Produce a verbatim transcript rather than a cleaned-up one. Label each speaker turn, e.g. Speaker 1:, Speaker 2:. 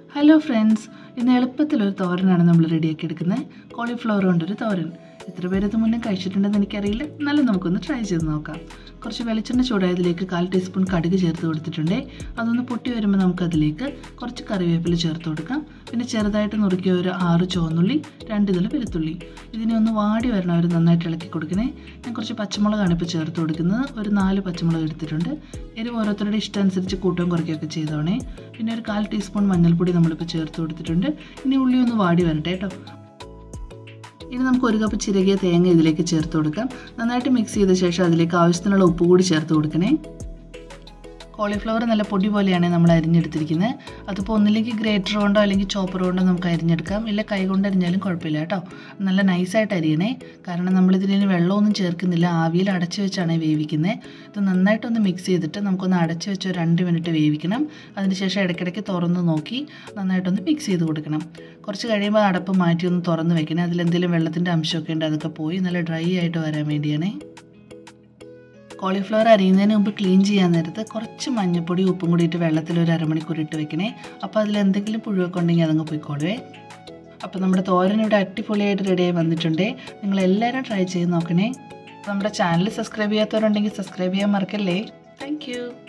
Speaker 1: Hello friends, ഇന്ന് എളുപ്പത്തിലൊരു തോരനാണ് നമ്മൾ റെഡിയാക്കി എടുക്കുന്നത്. കോളിഫ്ലവർ കൊണ്ടൊരു തോരൻ. എത്ര പേരത് മുന്നേ കഴിച്ചിട്ടുണ്ടെന്ന് എനിക്കറിയില്ല, എന്നാലും നമുക്കൊന്ന് ട്രൈ ചെയ്ത് നോക്കാം. കുറച്ച് വെളിച്ചെണ്ണ ചൂടായതിലേക്ക് കാൽ ടീസ്പൂൺ കടുക് ചേർത്ത് കൊടുത്തിട്ടുണ്ട്. അതൊന്ന് പൊട്ടി വരുമ്പോൾ നമുക്കതിലേക്ക് കുറച്ച് കറിവേപ്പില ചേർത്ത് കൊടുക്കാം. പിന്നെ ചെറുതായിട്ട് നുറുക്കിയ ഒരു ആറ് ചുവന്നുള്ളി, രണ്ട് ഇതിൽ വെളുത്തുള്ളി. ഇതിനെ ഒന്ന് വാടി വരണം, അവർ നന്നായിട്ട് ഇളക്കി കൊടുക്കണേ. ഞാൻ കുറച്ച് പച്ചമുളകാണ് ഇപ്പോൾ ചേർത്ത് കൊടുക്കുന്നത്. ഒരു നാല് പച്ചമുളക് എടുത്തിട്ടുണ്ട്. എരിവ് ഓരോരുത്തരുടെ ഇഷ്ടം അനുസരിച്ച് കൂട്ടുകയും കുറയ്ക്കുകയൊക്കെ ചെയ്തോണേ. പിന്നെ ഒരു കാൽ ടീസ്പൂൺ മഞ്ഞൾപ്പൊടി നമ്മളിപ്പോൾ ചേർത്ത് കൊടുത്തിട്ടുണ്ട്. ഇനി ഉള്ളി ഒന്ന് വാടി വരട്ടെ കേട്ടോ. ഇനി നമുക്ക് ഒരു കപ്പ് ചിരകിയ തേങ്ങ ഇതിലേക്ക് ചേർത്ത് കൊടുക്കാം. നന്നായിട്ട് മിക്സ് ചെയ്ത ശേഷം അതിലേക്ക് ആവശ്യത്തിനുള്ള ഉപ്പ് കൂടി ചേർത്ത് കൊടുക്കണേ. കോളിഫ്ലവർ നല്ല പൊടി പോലെയാണ് നമ്മൾ അരിഞ്ഞെടുത്തിരിക്കുന്നത്. അതിപ്പോൾ ഒന്നില്ലെങ്കിൽ ഗ്രേറ്റർ കൊണ്ടോ അല്ലെങ്കിൽ ചോപ്പർ കൊണ്ടോ നമുക്ക് അരിഞ്ഞെടുക്കാം, ഇല്ല കൈ കൊണ്ട് അരിഞ്ഞാലും കുഴപ്പമില്ല കേട്ടോ. നല്ല നൈസായിട്ട് അരിയണേ, കാരണം നമ്മളിതിന് വെള്ളമൊന്നും ചേർക്കുന്നില്ല, ആവിയിൽ അടച്ചു വെച്ചാണ് വേവിക്കുന്നത്. ഇത് നന്നായിട്ടൊന്ന് മിക്സ് ചെയ്തിട്ട് നമുക്കൊന്ന് അടച്ചു വെച്ച് ഒരു രണ്ട് മിനിറ്റ് വേവിക്കണം. അതിനുശേഷം ഇടയ്ക്കിടയ്ക്ക് തുറന്ന് നോക്കി നന്നായിട്ടൊന്ന് മിക്സ് ചെയ്ത് കൊടുക്കണം. കുറച്ച് കഴിയുമ്പോൾ അടപ്പ് മാറ്റി ഒന്ന് തുറന്ന് വെക്കണം. അതിലെന്തെങ്കിലും വെള്ളത്തിൻ്റെ അംശമൊക്കെ ഉണ്ട്, അതൊക്കെ പോയി നല്ല ഡ്രൈ ആയിട്ട് വരാൻ വേണ്ടിയാണേ. കോളിഫ്ലവർ അരിയുന്നതിന് മുമ്പ് ക്ലീൻ ചെയ്യാൻ നേരത്ത് കുറച്ച് മഞ്ഞൾപ്പൊടി ഉപ്പും കൂടി ഇട്ട് വെള്ളത്തിൽ ഒരു അരമണിക്കൂർ ഇട്ട് വെക്കണേ. അപ്പോൾ അതിൽ എന്തെങ്കിലും പുഴുവൊക്കെ ഉണ്ടെങ്കിൽ അതങ്ങ് പോയിക്കോളുവേ. അപ്പോൾ നമ്മുടെ തോരൻ ഇവിടെ അടിപൊളിയായിട്ട് റെഡിയായി വന്നിട്ടുണ്ട്. നിങ്ങളെല്ലാവരും ട്രൈ ചെയ്ത് നോക്കണേ. നമ്മുടെ ചാനൽ സബ്സ്ക്രൈബ് ചെയ്യാത്തവരുണ്ടെങ്കിൽ സബ്സ്ക്രൈബ് ചെയ്യാൻ മറക്കല്ലേ. താങ്ക്